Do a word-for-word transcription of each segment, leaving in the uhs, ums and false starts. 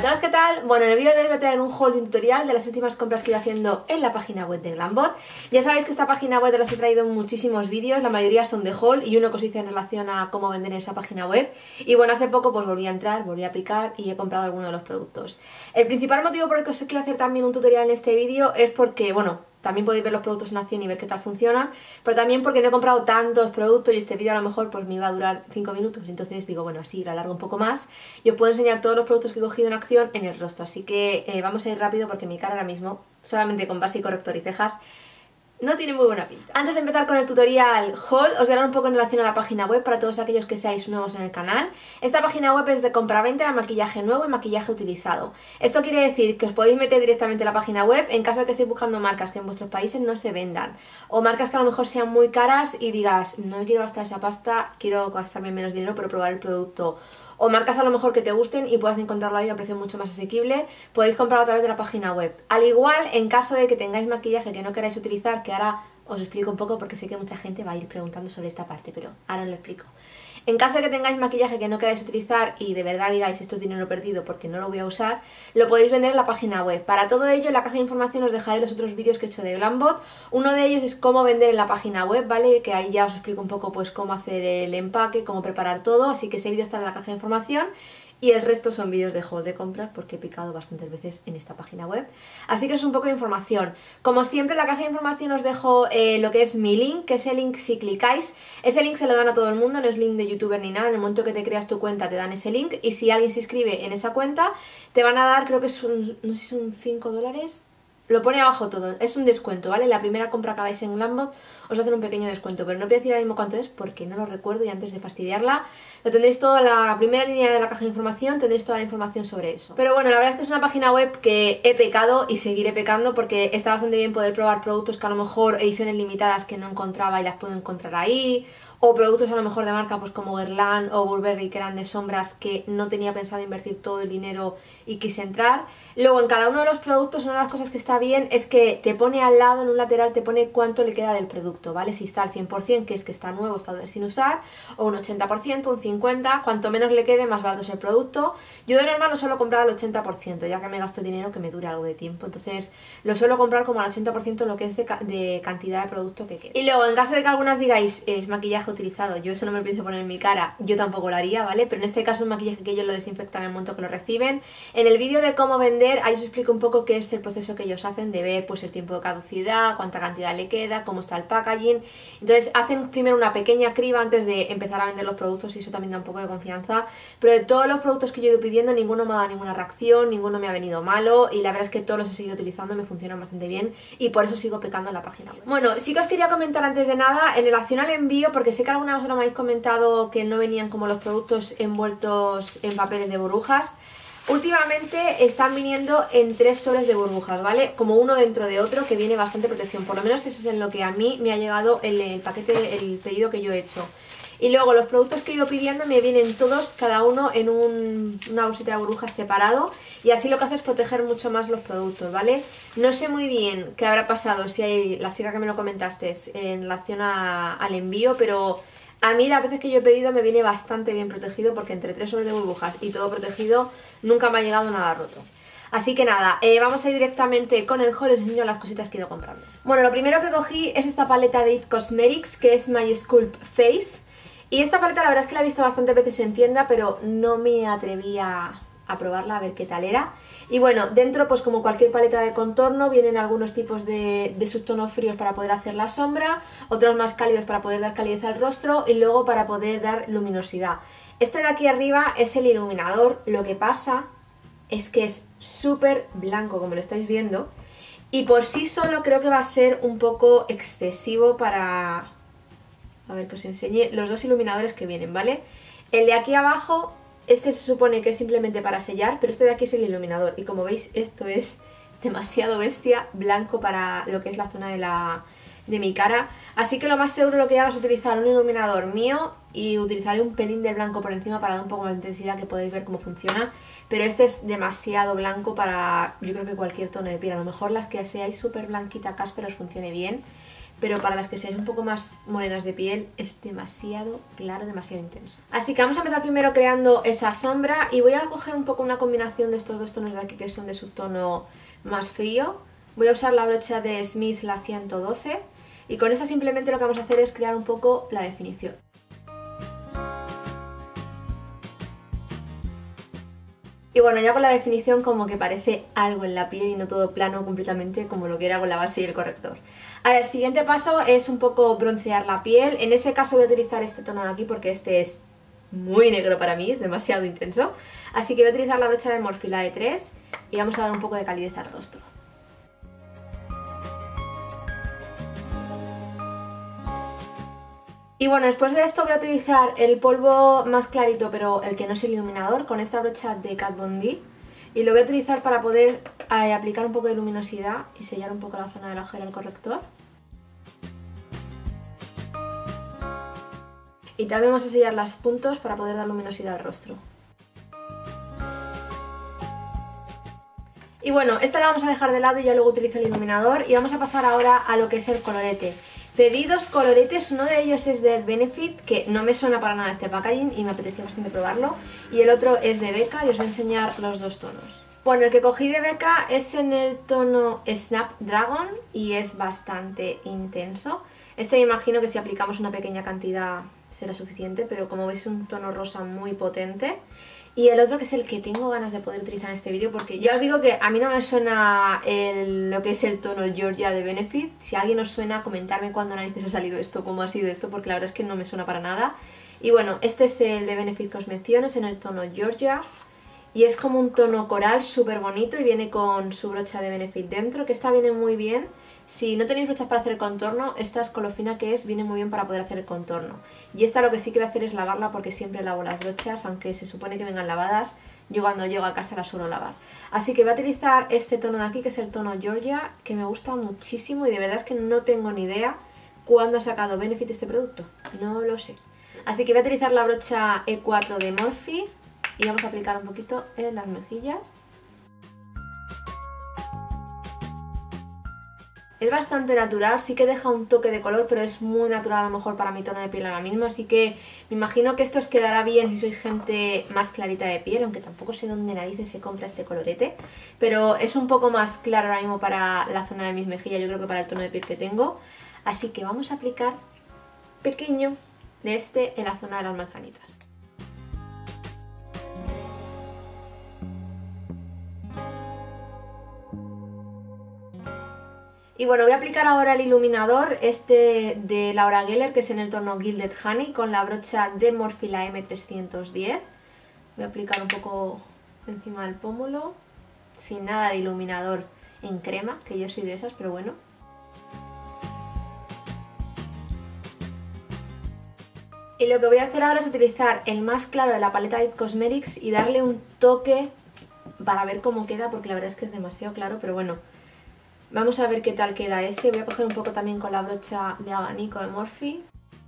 todos, ¿qué tal? Bueno, en el vídeo de hoy voy a traer un haul y un tutorial de las últimas compras que he ido haciendo en la página web de Glambot. Ya sabéis que esta página web os he traído muchísimos vídeos, la mayoría son de haul y uno que os hice en relación a cómo vender en esa página web. Y bueno, hace poco pues volví a entrar, volví a picar y he comprado algunos de los productos. El principal motivo por el que os quiero hacer también un tutorial en este vídeo es porque, bueno, también podéis ver los productos en acción y ver qué tal funcionan, pero también porque no he comprado tantos productos y este vídeo a lo mejor pues me iba a durar cinco minutos, entonces digo, bueno, así lo alargo un poco más y os puedo enseñar todos los productos que he cogido en acción en el rostro, así que eh, vamos a ir rápido porque mi cara ahora mismo, solamente con base y corrector y cejas, no tiene muy buena pinta. Antes de empezar con el tutorial haul, os voy a hablar un poco en relación a la página web para todos aquellos que seáis nuevos en el canal. Esta página web es de compra-venta de maquillaje nuevo y maquillaje utilizado. Esto quiere decir que os podéis meter directamente en la página web en caso de que estéis buscando marcas que en vuestros países no se vendan. O marcas que a lo mejor sean muy caras y digas, no me quiero gastar esa pasta, quiero gastarme menos dinero pero probar el producto. O marcas a lo mejor que te gusten y puedas encontrarlo ahí a precio mucho más asequible, podéis comprarlo a través de la página web. Al igual, en caso de que tengáis maquillaje que no queráis utilizar, que ahora os explico un poco porque sé que mucha gente va a ir preguntando sobre esta parte, pero ahora os lo explico. En caso de que tengáis maquillaje que no queráis utilizar y de verdad digáis esto es dinero perdido porque no lo voy a usar, lo podéis vender en la página web. Para todo ello en la caja de información os dejaré los otros vídeos que he hecho de Glambot. Uno de ellos es cómo vender en la página web, ¿vale? Que ahí ya os explico un poco pues cómo hacer el empaque, cómo preparar todo, así que ese vídeo está en la caja de información. Y el resto son vídeos de haul de compras porque he picado bastantes veces en esta página web. Así que es un poco de información. Como siempre en la caja de información os dejo eh, lo que es mi link, que ese link si clicáis, ese link se lo dan a todo el mundo, no es link de youtuber ni nada. En el momento que te creas tu cuenta te dan ese link y si alguien se inscribe en esa cuenta te van a dar, creo que es un, no sé si son cinco dólares. Lo pone abajo todo, es un descuento, ¿vale? La primera compra que hagáis en Glambot os hacen un pequeño descuento, pero no os voy a decir ahora mismo cuánto es porque no lo recuerdo y antes de fastidiarla, lo tendréis todo en la primera línea de la caja de información, tendréis toda la información sobre eso. Pero bueno, la verdad es que es una página web que he pecado y seguiré pecando porque está bastante bien poder probar productos que a lo mejor ediciones limitadas que no encontraba y las puedo encontrar ahí, o productos a lo mejor de marca pues como Guerlain o Burberry que eran de sombras que no tenía pensado invertir todo el dinero y quise entrar. Luego en cada uno de los productos una de las cosas que está bien es que te pone al lado, en un lateral te pone cuánto le queda del producto, ¿vale? Si está al cien por cien, que es que está nuevo, está sin usar, o un ochenta por ciento, un cincuenta por ciento, cuanto menos le quede más barato es el producto. Yo de normal lo suelo comprar al ochenta por ciento, ya que me gasto el dinero que me dure algo de tiempo, entonces lo suelo comprar como al ochenta por ciento lo que es de, ca de cantidad de producto que queda. Y luego en caso de que algunas digáis es maquillaje utilizado, yo eso no me lo pienso poner en mi cara, yo tampoco lo haría, ¿vale? Pero en este caso es maquillaje que ellos lo desinfectan en el momento que lo reciben. En el vídeo de cómo vender, ahí os explico un poco qué es el proceso que ellos hacen de ver pues el tiempo de caducidad, cuánta cantidad le queda, cómo está el packaging. Entonces hacen primero una pequeña criba antes de empezar a vender los productos y eso también da un poco de confianza. Pero de todos los productos que yo he ido pidiendo, ninguno me ha dado ninguna reacción, ninguno me ha venido malo y la verdad es que todos los he seguido utilizando, me funcionan bastante bien y por eso sigo pecando en la página web. Bueno, sí que os quería comentar antes de nada en relación al envío, porque sé que alguna vez me habéis comentado que no venían como los productos envueltos en papeles de burbujas. Últimamente están viniendo en tres sobres de burbujas, ¿vale? Como uno dentro de otro, que viene bastante protección. Por lo menos eso es en lo que a mí me ha llegado el, el paquete, el pedido que yo he hecho. Y luego los productos que he ido pidiendo me vienen todos, cada uno en un, una bolsita de burbujas separado. Y así lo que hace es proteger mucho más los productos, ¿vale? No sé muy bien qué habrá pasado, si hay la chica que me lo comentaste en relación a, al envío, pero a mí las veces que yo he pedido me viene bastante bien protegido porque entre tres sobres de burbujas y todo protegido nunca me ha llegado nada roto. Así que nada, eh, vamos a ir directamente con el haul y os enseño las cositas que he ido comprando. Bueno, lo primero que cogí es esta paleta de It Cosmetics que es My Sculpt Face. Y esta paleta la verdad es que la he visto bastantes veces en tienda, pero no me atreví a, a probarla a ver qué tal era. Y bueno, dentro pues como cualquier paleta de contorno vienen algunos tipos de, de subtonos fríos para poder hacer la sombra, otros más cálidos para poder dar calidez al rostro y luego para poder dar luminosidad. Este de aquí arriba es el iluminador, lo que pasa es que es súper blanco como lo estáis viendo y por sí solo creo que va a ser un poco excesivo para... A ver que os enseñe los dos iluminadores que vienen, ¿vale? El de aquí abajo, este se supone que es simplemente para sellar, pero este de aquí es el iluminador. Y como veis, esto es demasiado bestia, blanco para lo que es la zona de, la, de mi cara. Así que lo más seguro lo que hago es utilizar un iluminador mío y utilizaré un pelín de blanco por encima para dar un poco más de intensidad, que podéis ver cómo funciona. Pero este es demasiado blanco para, yo creo que cualquier tono de piel. A lo mejor las que seáis súper blanquita casper os funcione bien. pero para las que seáis un poco más morenas de piel es demasiado claro, demasiado intenso. Así que vamos a empezar primero creando esa sombra y voy a coger un poco una combinación de estos dos tonos de aquí que son de subtono más frío. Voy a usar la brocha de Smith, la ciento doce, y con esa simplemente lo que vamos a hacer es crear un poco la definición. Y bueno, ya con la definición como que parece algo en la piel y no todo plano completamente como lo que era con la base y el corrector. Ahora, el siguiente paso es un poco broncear la piel. En ese caso voy a utilizar este tono de aquí porque este es muy negro para mí, es demasiado intenso. Así que voy a utilizar la brocha de Morphe E tres y vamos a dar un poco de calidez al rostro. Y bueno, después de esto voy a utilizar el polvo más clarito, pero el que no es el iluminador, con esta brocha de Kat Von D. Y lo voy a utilizar para poder eh, aplicar un poco de luminosidad y sellar un poco la zona de la ojera del corrector. Y también vamos a sellar los puntos para poder dar luminosidad al rostro. Y bueno, esta la vamos a dejar de lado y ya luego utilizo el iluminador. Y vamos a pasar ahora a lo que es el colorete. Pedí dos coloretes, uno de ellos es de Benefit, que no me suena para nada este packaging y me apetecía bastante probarlo. Y el otro es de Becca y os voy a enseñar los dos tonos. Bueno, el que cogí de Becca es en el tono Snapdragon y es bastante intenso. Este me imagino que si aplicamos una pequeña cantidad será suficiente, pero como veis es un tono rosa muy potente. Y el otro que es el que tengo ganas de poder utilizar en este vídeo porque ya os digo que a mí no me suena el, lo que es el tono Georgia de Benefit. Si a alguien os suena, comentarme cuándo narices ha salido esto, cómo ha sido esto, porque la verdad es que no me suena para nada. Y bueno, este es el de Benefit que os menciono, es en el tono Georgia. Y es como un tono coral súper bonito y viene con su brocha de Benefit dentro, que esta viene muy bien. Si no tenéis brochas para hacer el contorno, esta es con lo fina que es, viene muy bien para poder hacer el contorno. Y esta lo que sí que voy a hacer es lavarla porque siempre lavo las brochas, aunque se supone que vengan lavadas, yo cuando llego a casa las suelo lavar. Así que voy a utilizar este tono de aquí, que es el tono Georgia, que me gusta muchísimo y de verdad es que no tengo ni idea cuándo ha sacado Benefit este producto, no lo sé. Así que voy a utilizar la brocha E cuatro de Morphe y vamos a aplicar un poquito en las mejillas. Es bastante natural, sí que deja un toque de color, pero es muy natural a lo mejor para mi tono de piel ahora mismo, así que me imagino que esto os quedará bien si sois gente más clarita de piel, aunque tampoco sé dónde narices se compra este colorete, pero es un poco más claro ahora mismo para la zona de mis mejillas, yo creo que para el tono de piel que tengo, así que vamos a aplicar pequeño de este en la zona de las manzanitas. Y bueno, voy a aplicar ahora el iluminador, este de Laura Geller, que es en el tono Gilded Honey, con la brocha de Morphe, la eme trescientos diez. Voy a aplicar un poco encima del pómulo, sin nada de iluminador en crema, que yo soy de esas, pero bueno. Y lo que voy a hacer ahora es utilizar el más claro de la paleta It Cosmetics y darle un toque para ver cómo queda, porque la verdad es que es demasiado claro, pero bueno. Vamos a ver qué tal queda ese. Voy a coger un poco también con la brocha de abanico de Morphe.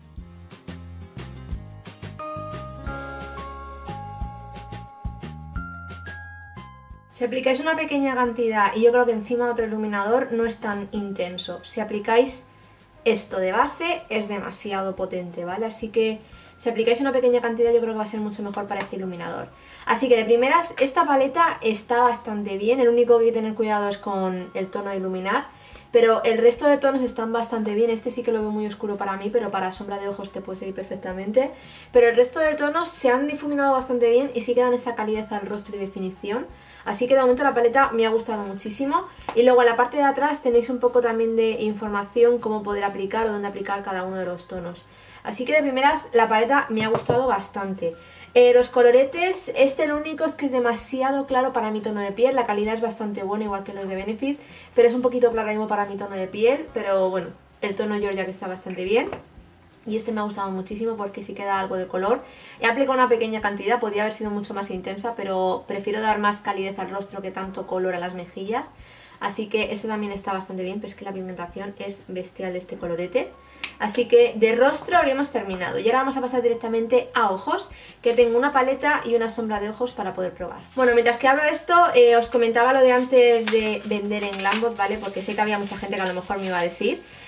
Si aplicáis una pequeña cantidad y yo creo que encima de otro iluminador no es tan intenso. Si aplicáis esto de base es demasiado potente, ¿vale? Así que si aplicáis una pequeña cantidad yo creo que va a ser mucho mejor para este iluminador. Así que de primeras esta paleta está bastante bien, el único que hay que tener cuidado es con el tono de iluminar, pero el resto de tonos están bastante bien. Este sí que lo veo muy oscuro para mí, pero para sombra de ojos te puede seguir perfectamente. Pero el resto de tonos se han difuminado bastante bien y sí que dan esa calidez al rostro y definición. Así que de momento la paleta me ha gustado muchísimo. Y luego en la parte de atrás tenéis un poco también de información, cómo poder aplicar o dónde aplicar cada uno de los tonos. Así que de primeras la paleta me ha gustado bastante. Eh, los coloretes, este el único es que es demasiado claro para mi tono de piel. La calidad es bastante buena, igual que los de Benefit, pero es un poquito claro mismo para mi tono de piel. Pero bueno, el tono Georgia que está bastante bien. Y este me ha gustado muchísimo porque sí que da algo de color. He aplicado una pequeña cantidad, podría haber sido mucho más intensa, pero prefiero dar más calidez al rostro que tanto color a las mejillas. Así que este también está bastante bien, pero es que la pigmentación es bestial de este colorete. Así que de rostro habríamos terminado. Y ahora vamos a pasar directamente a ojos, que tengo una paleta y una sombra de ojos para poder probar. Bueno, mientras que hablo esto, eh, os comentaba lo de antes de vender en Glambot, ¿vale? Porque sé que había mucha gente que a lo mejor me iba a decir.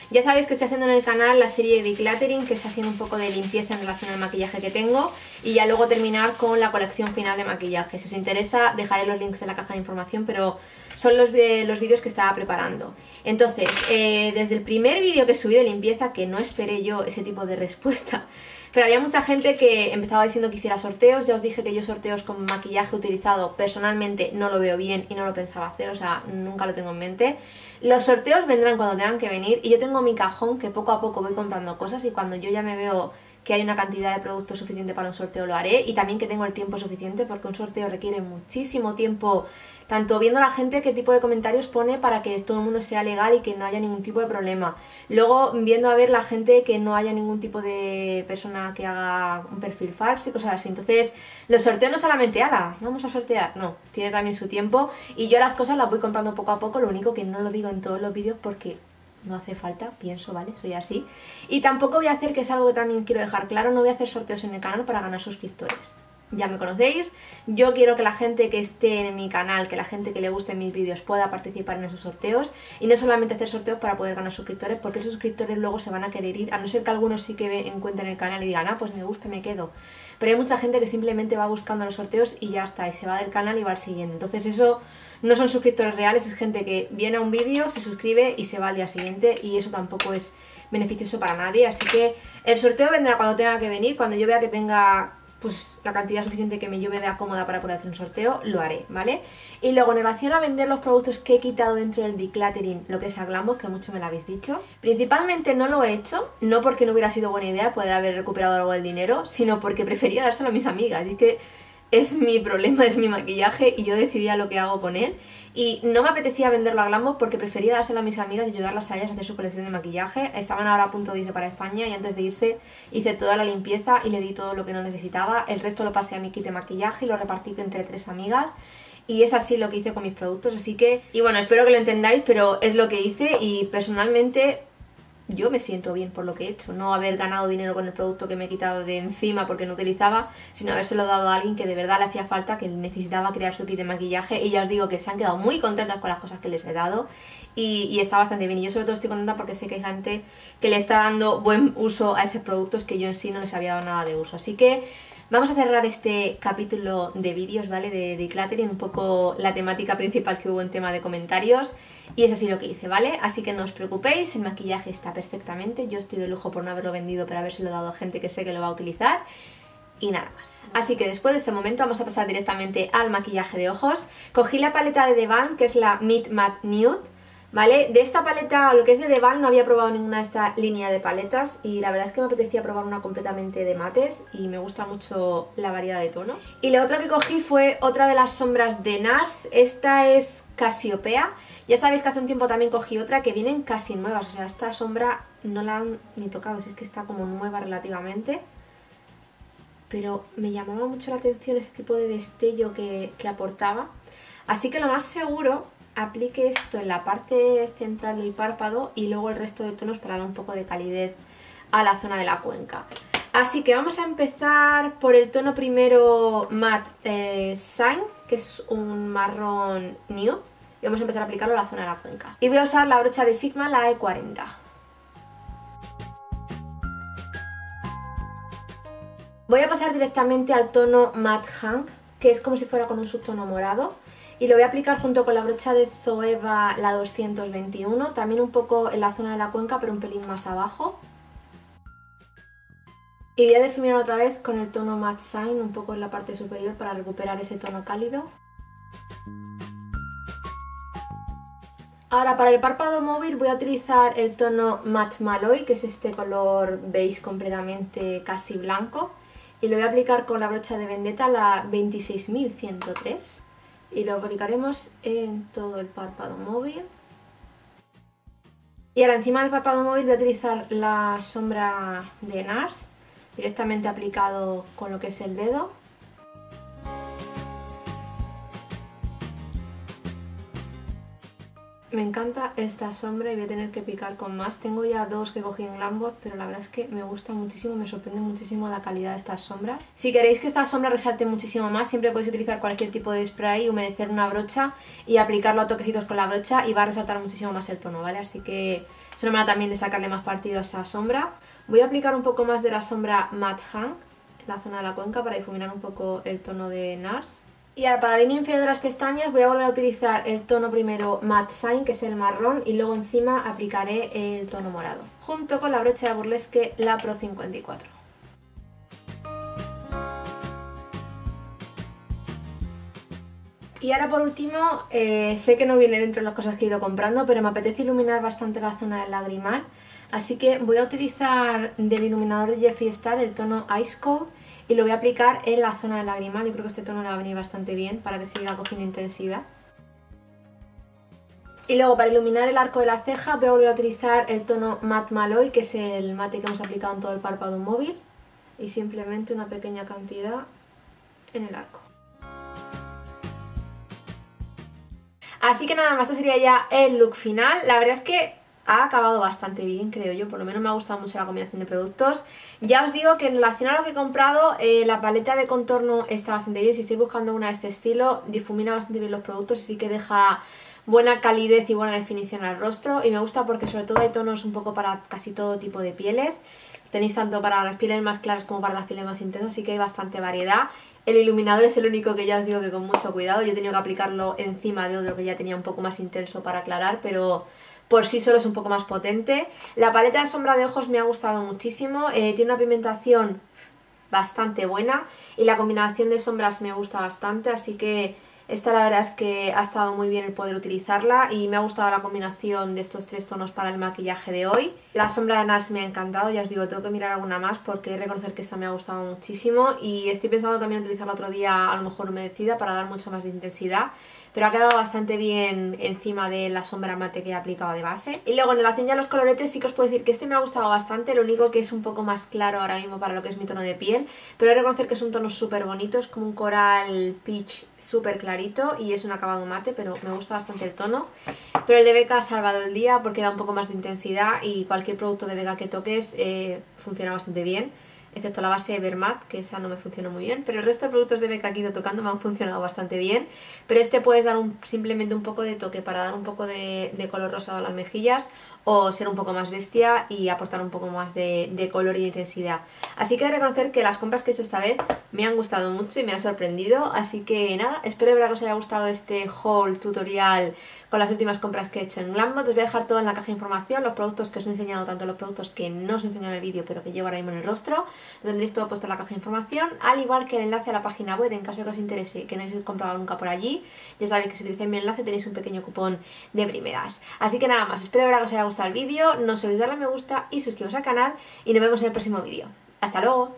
Ya sabéis que estoy haciendo en el canal la serie de decluttering, que está haciendo un poco de limpieza en relación al maquillaje que tengo, y ya luego terminar con la colección final de maquillaje. Si os interesa dejaré los links en la caja de información, pero son los, los vídeos que estaba preparando. Entonces, eh, desde el primer vídeo que subí de limpieza, que no esperé yo ese tipo de respuesta, pero había mucha gente que empezaba diciendo que hiciera sorteos. Ya os dije que yo sorteos con maquillaje utilizado personalmente no lo veo bien y no lo pensaba hacer, o sea, nunca lo tengo en mente. Los sorteos vendrán cuando tengan que venir y yo tengo mi cajón que poco a poco voy comprando cosas, y cuando yo ya me veo que hay una cantidad de productos suficiente para un sorteo lo haré, y también que tengo el tiempo suficiente, porque un sorteo requiere muchísimo tiempo, tanto viendo a la gente qué tipo de comentarios pone para que todo el mundo sea legal y que no haya ningún tipo de problema, luego viendo a ver la gente que no haya ningún tipo de persona que haga un perfil falso y cosas así. Entonces los sorteos no solamente haga, vamos a sortear, no, tiene también su tiempo, y yo las cosas las voy comprando poco a poco, lo único que no lo digo en todos los vídeos porque no hace falta, pienso, ¿vale? Soy así. Y tampoco voy a hacer, que es algo que también quiero dejar claro, no voy a hacer sorteos en el canal para ganar suscriptores. Ya me conocéis, yo quiero que la gente que esté en mi canal, que la gente que le guste mis vídeos pueda participar en esos sorteos, y no solamente hacer sorteos para poder ganar suscriptores, porque esos suscriptores luego se van a querer ir, a no ser que algunos sí que encuentren el canal y digan, ah, pues me gusta, me quedo. Pero hay mucha gente que simplemente va buscando los sorteos y ya está, y se va del canal y va al siguiente. Entonces eso no son suscriptores reales, es gente que viene a un vídeo, se suscribe y se va al día siguiente, y eso tampoco es beneficioso para nadie. Así que el sorteo vendrá cuando tenga que venir, cuando yo vea que tenga pues la cantidad suficiente que me, yo me vea cómoda para poder hacer un sorteo, lo haré, ¿vale? Y luego en relación a vender los productos que he quitado dentro del decluttering, lo que es a Glambox, que mucho me lo habéis dicho, principalmente no lo he hecho, no porque no hubiera sido buena idea poder haber recuperado algo del dinero, sino porque prefería dárselo a mis amigas, y que es mi problema, es mi maquillaje y yo decidía lo que hago con él, y no me apetecía venderlo a Glambox porque prefería dárselo a mis amigas y ayudarlas a ellas a hacer su colección de maquillaje. Estaban ahora a punto de irse para España y antes de irse hice toda la limpieza y le di todo lo que no necesitaba. El resto lo pasé a mi kit de maquillaje y lo repartí entre tres amigas, y es así lo que hice con mis productos. Así que, y bueno, espero que lo entendáis, pero es lo que hice, y personalmente yo me siento bien por lo que he hecho, no haber ganado dinero con el producto que me he quitado de encima porque no utilizaba, sino habérselo dado a alguien que de verdad le hacía falta, que necesitaba crear su kit de maquillaje, y ya os digo que se han quedado muy contentas con las cosas que les he dado, y, y está bastante bien. Y yo sobre todo estoy contenta porque sé que hay gente que le está dando buen uso a esos productos que yo en sí no les había dado nada de uso. Así que vamos a cerrar este capítulo de vídeos, ¿vale? De decluttering, un poco la temática principal que hubo en tema de comentarios, y es así lo que hice, ¿vale? Así que no os preocupéis, el maquillaje está perfectamente, yo estoy de lujo por no haberlo vendido, pero habérselo dado a gente que sé que lo va a utilizar, y nada más. Así que después de este momento vamos a pasar directamente al maquillaje de ojos. Cogí la paleta de The Balm, que es la Meet Matte Nude, ¿vale? De esta paleta, lo que es de The Balm, no había probado ninguna de esta línea de paletas, y la verdad es que me apetecía probar una completamente de mates, y me gusta mucho la variedad de tono. Y la otra que cogí fue otra de las sombras de NARS, esta es Casiopea. Ya sabéis que hace un tiempo también cogí otra que vienen casi nuevas, o sea, esta sombra no la han ni tocado, si es que está como nueva relativamente. Pero me llamaba mucho la atención este tipo de destello que, que aportaba. Así que lo más seguro, aplique esto en la parte central del párpado y luego el resto de tonos para dar un poco de calidez a la zona de la cuenca. Así que vamos a empezar por el tono primero Matte eh, Shine, que es un marrón nude, y vamos a empezar a aplicarlo a la zona de la cuenca. Y voy a usar la brocha de Sigma, la E cuarenta. Voy a pasar directamente al tono Matte Hank, que es como si fuera con un subtono morado, y lo voy a aplicar junto con la brocha de Zoeva, la doscientos veintiuno, también un poco en la zona de la cuenca, pero un pelín más abajo. Y voy a difuminar otra vez con el tono Matte Shine, un poco en la parte superior para recuperar ese tono cálido. Ahora para el párpado móvil voy a utilizar el tono Matte Malloy, que es este color beige completamente casi blanco. Y lo voy a aplicar con la brocha de Vendetta, la veintiséis mil ciento tres. Y lo aplicaremos en todo el párpado móvil. Y ahora encima del párpado móvil voy a utilizar la sombra de NARS, directamente aplicado con lo que es el dedo. Me encanta esta sombra y voy a tener que picar con más. Tengo ya dos que cogí en Glambox, pero la verdad es que me gusta muchísimo, me sorprende muchísimo la calidad de estas sombras. Si queréis que esta sombra resalte muchísimo más, siempre podéis utilizar cualquier tipo de spray, humedecer una brocha y aplicarlo a toquecitos con la brocha, y va a resaltar muchísimo más el tono, ¿vale? Así que Es una manera también de sacarle más partido a esa sombra. Voy a aplicar un poco más de la sombra Matte Hank en la zona de la cuenca para difuminar un poco el tono de NARS. Y ahora para la línea inferior de las pestañas voy a volver a utilizar el tono primero Matte Shine, que es el marrón, y luego encima aplicaré el tono morado, junto con la brocha de Burlesque, la Pro cincuenta y cuatro. Y ahora por último, eh, sé que no viene dentro de las cosas que he ido comprando, pero me apetece iluminar bastante la zona del lagrimal, así que voy a utilizar del iluminador de Jeffree Star el tono Ice Cold y lo voy a aplicar en la zona del lagrimal. Yo creo que este tono le va a venir bastante bien para que siga cogiendo intensidad. Y luego para iluminar el arco de la ceja voy a volver a utilizar el tono Matte Malloy, que es el mate que hemos aplicado en todo el párpado móvil, y simplemente una pequeña cantidad en el arco. Así que nada más, este sería ya el look final. La verdad es que ha acabado bastante bien, creo yo, por lo menos me ha gustado mucho la combinación de productos. Ya os digo que en relación a lo que he comprado, eh, la paleta de contorno está bastante bien. Si estáis buscando una de este estilo, difumina bastante bien los productos y sí que deja buena calidez y buena definición al rostro. Y me gusta porque sobre todo hay tonos un poco para casi todo tipo de pieles. Tenéis tanto para las pieles más claras como para las pieles más intensas, así que hay bastante variedad. El iluminador es el único que ya os digo que con mucho cuidado. Yo he tenido que aplicarlo encima de otro que ya tenía un poco más intenso para aclarar, pero por sí solo es un poco más potente. La paleta de sombra de ojos me ha gustado muchísimo, eh, tiene una pigmentación bastante buena y la combinación de sombras me gusta bastante, así que esta la verdad es que ha estado muy bien el poder utilizarla y me ha gustado la combinación de estos tres tonos para el maquillaje de hoy. La sombra de NARS me ha encantado, ya os digo, tengo que mirar alguna más porque he de reconocer que esta me ha gustado muchísimo y estoy pensando también utilizarla otro día, a lo mejor humedecida, para dar mucho más de intensidad. Pero ha quedado bastante bien encima de la sombra mate que he aplicado de base. Y luego en relación ya a los coloretes sí que os puedo decir que este me ha gustado bastante, lo único que es un poco más claro ahora mismo para lo que es mi tono de piel, pero he de reconocer que es un tono súper bonito, es como un coral peach súper clarito y es un acabado mate, pero me gusta bastante el tono. Pero el de Becca ha salvado el día porque da un poco más de intensidad y cualquier producto de Becca que toques eh, funciona bastante bien. Excepto la base de Vermat, que esa no me funcionó muy bien, pero el resto de productos de Becca que he ido tocando me han funcionado bastante bien. Pero este puedes dar un, simplemente un poco de toque para dar un poco de, de color rosado a las mejillas o ser un poco más bestia y aportar un poco más de, de color y de intensidad. Así que he de reconocer que las compras que he hecho esta vez me han gustado mucho y me han sorprendido, así que nada, espero de verdad que os haya gustado este haul tutorial con las últimas compras que he hecho en Glambot. Os voy a dejar todo en la caja de información, los productos que os he enseñado, tanto los productos que no os he enseñado en el vídeo pero que llevo ahora mismo en el rostro, lo tendréis todo puesto en la caja de información, al igual que el enlace a la página web en caso de que os interese, que no hayáis comprado nunca por allí. Ya sabéis que si utilizáis mi enlace tenéis un pequeño cupón de primeras. Así que nada más, espero de verdad que os haya gustado el vídeo, no os olvidéis darle a me gusta y suscribiros al canal y nos vemos en el próximo vídeo. ¡Hasta luego!